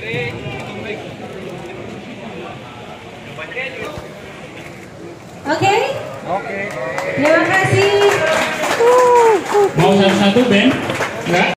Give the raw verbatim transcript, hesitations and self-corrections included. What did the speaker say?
Oke? Oke. Terima kasih. Mau satu-satu, Ben? Enggak?